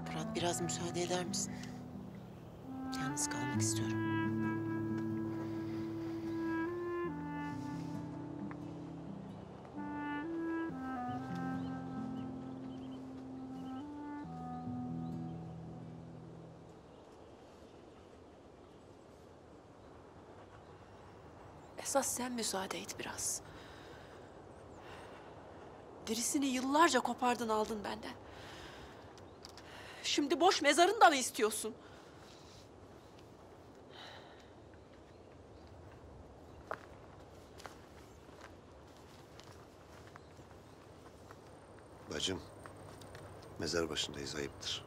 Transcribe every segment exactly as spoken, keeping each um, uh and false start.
Fırat, biraz müsaade eder misin? Yalnız kalmak istiyorum. Esas sen müsaade et biraz. Dirisini yıllarca kopardın aldın benden. Şimdi boş mezarını da mı istiyorsun? Bacım, mezar başındayız, ayıptır.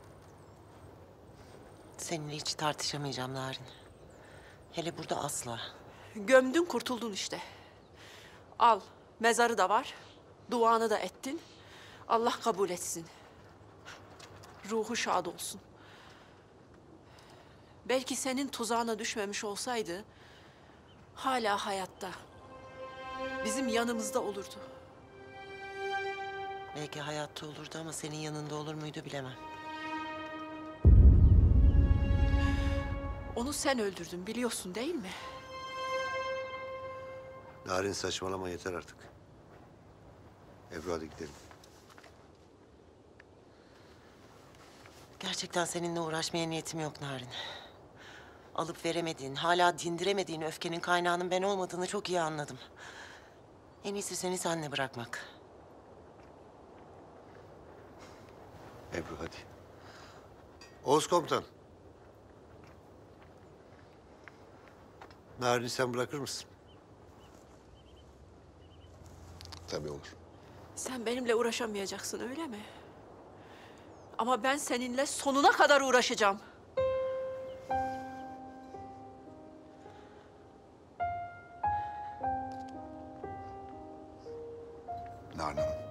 Seninle hiç tartışamayacağım Narin. Hele burada asla. Gömdün kurtuldun işte. Al, mezarı da var. Duanı da ettin. Allah kabul etsin. Ruhu şad olsun. Belki senin tuzağına düşmemiş olsaydı hala hayatta. Bizim yanımızda olurdu. Belki hayatta olurdu ama senin yanında olur muydu bilemem. Onu sen öldürdün biliyorsun değil mi? Narin, saçmalama, yeter artık. Ebru, hadi gidelim. Gerçekten seninle uğraşmaya niyetim yok Narin. Alıp veremediğin, hala dindiremediğin öfkenin kaynağının ben olmadığını çok iyi anladım. En iyisi seni senle bırakmak. Ebru, hadi. Oğuz komutan. Narin'i sen bırakır mısın? Tabii olur. Sen benimle uğraşamayacaksın öyle mi? Ama ben seninle sonuna kadar uğraşacağım. Narin Hanım.